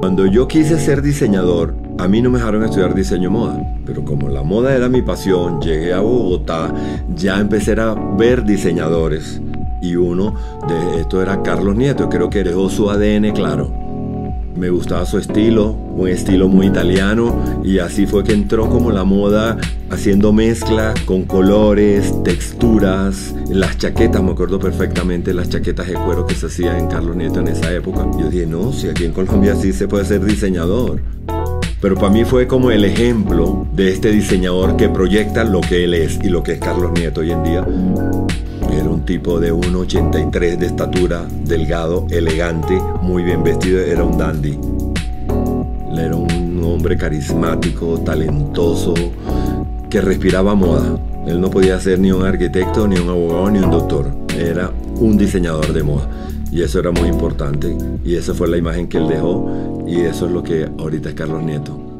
Cuando yo quise ser diseñador, a mí no me dejaron estudiar diseño moda, pero como la moda era mi pasión, llegué a Bogotá, ya empecé a ver diseñadores y uno de estos era Carlos Nieto. Creo que dejó su ADN claro. Me gustaba su estilo, un estilo muy italiano, y así fue que entró como la moda, haciendo mezclas con colores, texturas. Las chaquetas, me acuerdo perfectamente, las chaquetas de cuero que se hacían en Carlos Nieto en esa época. Yo dije, no, si aquí en Colombia sí se puede ser diseñador. Pero para mí fue como el ejemplo de este diseñador que proyecta lo que él es y lo que es Carlos Nieto hoy en día. Era un tipo de 1,83 de estatura, delgado, elegante, muy bien vestido, era un dandy. Era un hombre carismático, talentoso, que respiraba moda. Él no podía ser ni un arquitecto, ni un abogado, ni un doctor. Era un diseñador de moda. Y eso era muy importante. Y esa fue la imagen que él dejó. Y eso es lo que ahorita es Carlos Nieto.